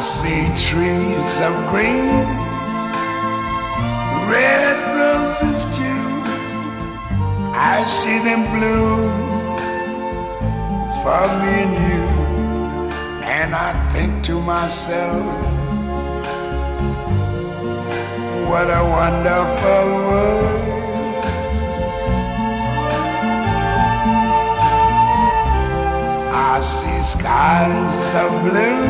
see trees of green, red roses too. I see them bloom for me and you. And I think to myself, what a wonderful world. I see skies of blue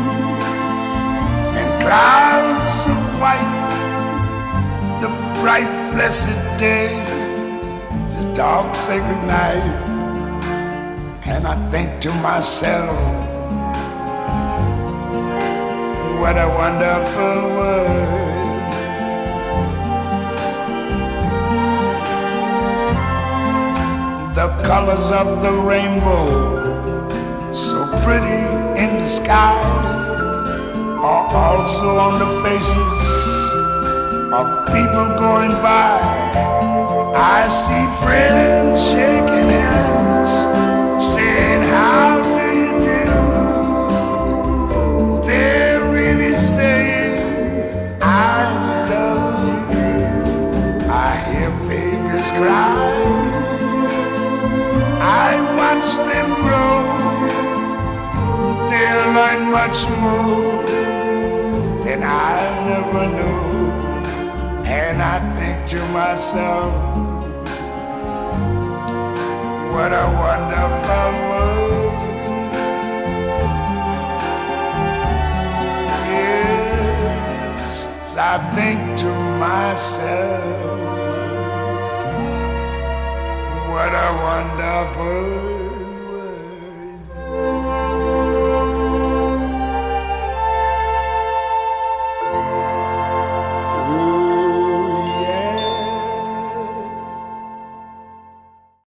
and clouds of white, the bright blessed day, the dark sacred night. And I think to myself, what a wonderful world. The colors of the rainbow, so pretty in the sky, are also on the faces of people going by. I see friends shaking hands, saying, how do you do? They're really saying, I love you. I hear babies cry, I watch them grow. They'll learn much more than I never knew. And I think to myself, what a wonderful world. Yes, I think to myself, what a wonderful world.